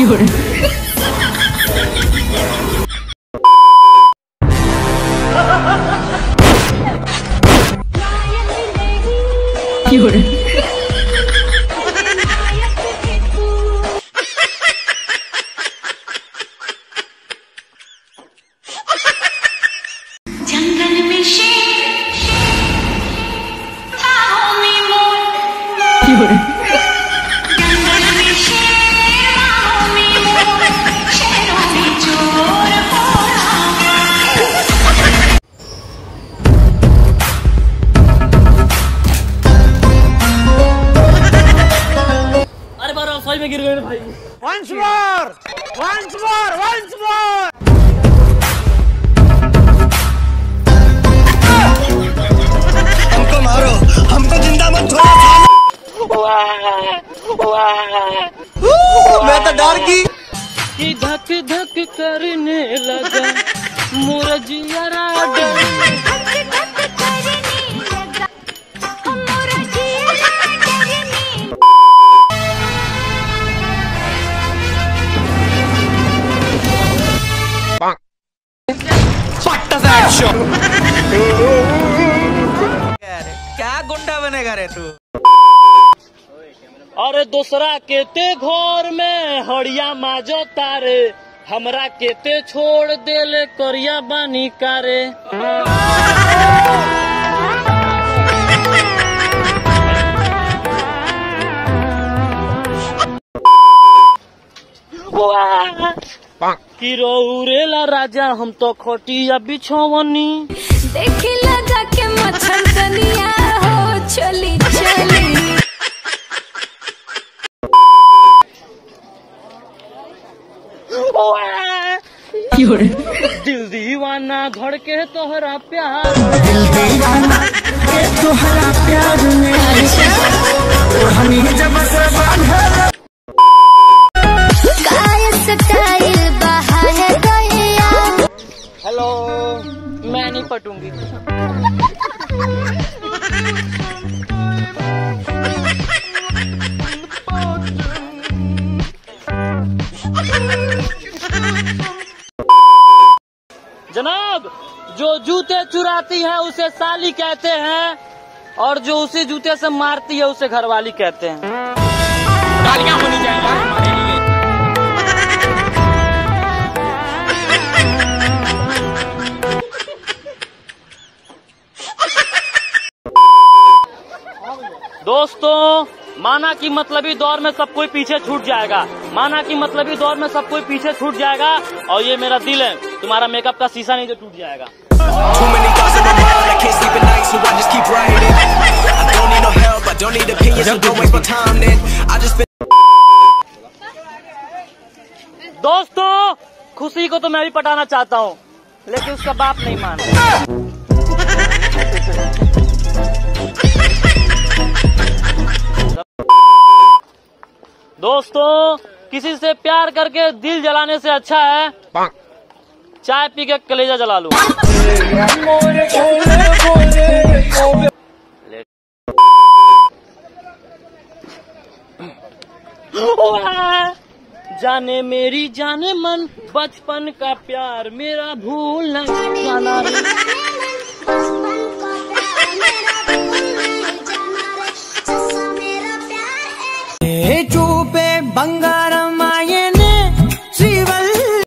जंगल में शेर बाहों में मोर, जंगल में शेर बाहों में मोर, शेरों में चोर हो अरे बार रसोई में गिर गए भाई। Once more! Once more! Once more! हमको मारो, हमको जिंदा मत छोड़ो। मैं तो डर की धक धक करने लगा मोरा जियरा डर। क्या गुंडा बनेगा रे तू? अरे दूसरा केते घर में हड़िया माजो तारे, हमरा केते छोड़ देले करिया बानी कारे। किरोरेला राजा हम तो खटिया बिछवनी। देखिला जाके मच्छरदनिया हो चली चली। दिल दीवाना धड़के तोहरा प्यार, दिल दीवाना के तोहरा प्यार में हम जब से बांधा। हेलो, मैं नहीं पटूंगी। जनाब, जो जूते चुराती है उसे साली कहते हैं, और जो उसी जूते से मारती है उसे घरवाली कहते हैं। गालियां होनी चाहिए हमारे लिए। दोस्तों, माना कि मतलबी दौर में सब कोई पीछे छूट जाएगा, माना कि मतलबी दौर में सब कोई पीछे छूट जाएगा, और ये मेरा दिल है, तुम्हारा मेकअप का शीशा नहीं जो टूट जाएगा। दोस्तों, खुशी को तो मैं भी पटाना चाहता हूँ, लेकिन उसका बाप नहीं माना। दोस्तों, किसी से प्यार करके दिल जलाने से अच्छा है चाय पी के कलेजा जला लूं। जाने मेरी जाने मन, बचपन का प्यार मेरा भूल न जाना रे। चूपे बंगा